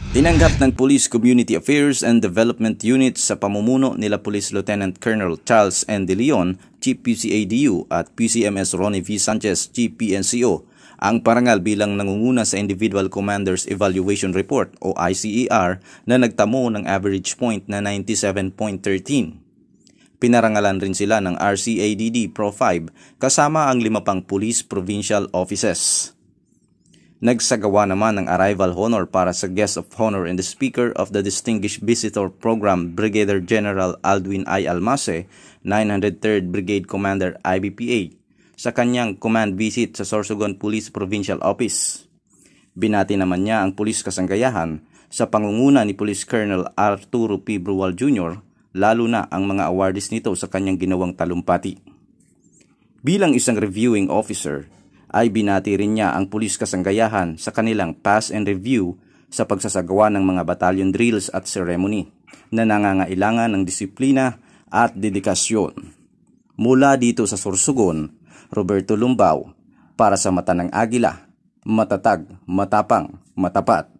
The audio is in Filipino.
Tinanggap ng Police Community Affairs and Development Unit sa pamumuno nila Police Lieutenant Colonel Charles N. De Leon, Chief PCADU at PCMS Ronnie V. Sanchez, Chief PNCO, ang parangal bilang nangunguna sa Individual Commanders Evaluation Report o ICER na nagtamo ng average point na 97.13. Pinarangalan rin sila ng RCADD Pro 5 kasama ang 5 pang Police Provincial Offices. Nagsagawa naman ng arrival honor para sa guest of honor and the Speaker of the Distinguished Visitor Program, Brigadier General Aldwin I. Almase, 903rd Brigade Commander IBPA, sa kanyang command visit sa Sorsogon Police Provincial Office. Binati naman niya ang pulis kasanggayahan sa pangunguna ni Police Colonel Arturo P. Brual Jr., lalo na ang mga awardees nito sa kanyang ginawang talumpati. Bilang isang reviewing officer, ay binati rin niya ang pulis kasanggayahan sa kanilang pass and review sa pagsasagawa ng mga battalion drills at ceremony na nangangailangan ng disiplina at dedikasyon. Mula dito sa Sorsogon, Roberto Lumbao, para sa Mata ng Agila, matatag, matapang, matapat.